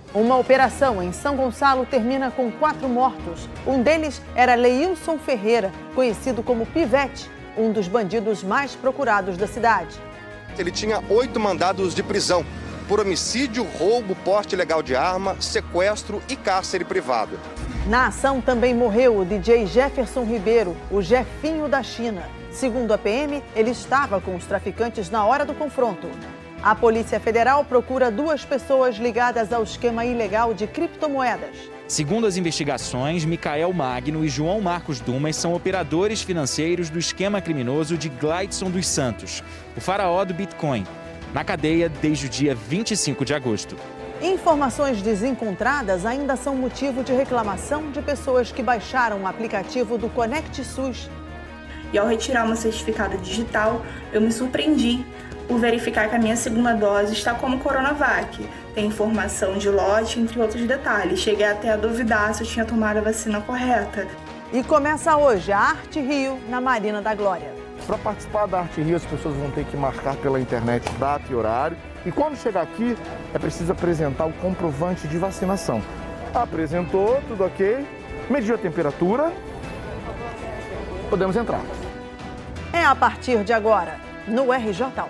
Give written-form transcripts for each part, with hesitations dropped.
Uma operação em São Gonçalo termina com 4 mortos. Um deles era Leilson Ferreira, conhecido como Pivete, um dos bandidos mais procurados da cidade. Ele tinha 8 mandados de prisão por homicídio, roubo, porte ilegal de arma, sequestro e cárcere privado. Na ação também morreu o DJ Jefferson Ribeiro, o Jefinho da China. Segundo a PM, ele estava com os traficantes na hora do confronto. A Polícia Federal procura 2 pessoas ligadas ao esquema ilegal de criptomoedas. Segundo as investigações, Micael Magno e João Marcos Dumas são operadores financeiros do esquema criminoso de Gleidson dos Santos, o faraó do Bitcoin, na cadeia desde o dia 25 de agosto. Informações desencontradas ainda são motivo de reclamação de pessoas que baixaram o aplicativo do Conect SUS. E ao retirar uma certificado digital, eu me surpreendi por verificar que a minha segunda dose está como Coronavac. Tem informação de lote, entre outros detalhes. Cheguei até a duvidar se eu tinha tomado a vacina correta. E começa hoje a Arte Rio, na Marina da Glória. Para participar da Arte Rio, as pessoas vão ter que marcar pela internet data e horário. E quando chegar aqui, é preciso apresentar o comprovante de vacinação. Apresentou, tudo ok, mediu a temperatura, podemos entrar. É a partir de agora, no RJ.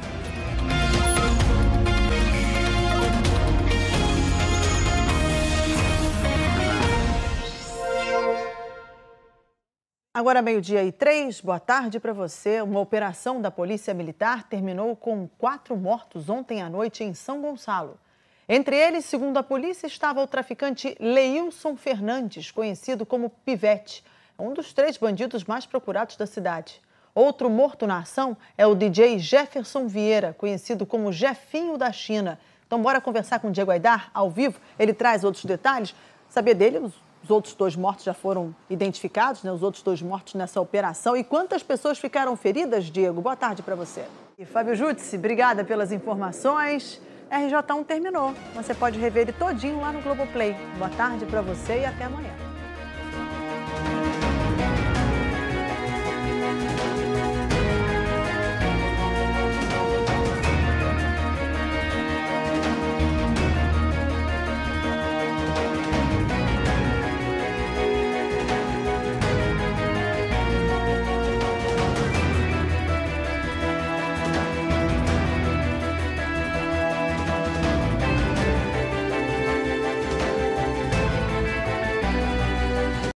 Agora 12:03, boa tarde para você. Uma operação da Polícia Militar terminou com 4 mortos ontem à noite em São Gonçalo. Entre eles, segundo a polícia, estava o traficante Leilson Fernandes, conhecido como Pivete, um dos 3 bandidos mais procurados da cidade. Outro morto na ação é o DJ Jefferson Vieira, conhecido como Jefinho da China. Então bora conversar com o Diego Aidar, ao vivo. Ele traz outros detalhes. Saber dele, os outros 2 mortos já foram identificados, né? Os outros 2 mortos nessa operação. E quantas pessoas ficaram feridas, Diego? Boa tarde para você. E Fábio Jutzi, obrigada pelas informações. RJ1 terminou. Você pode rever ele todinho lá no Globoplay. Boa tarde para você e até amanhã.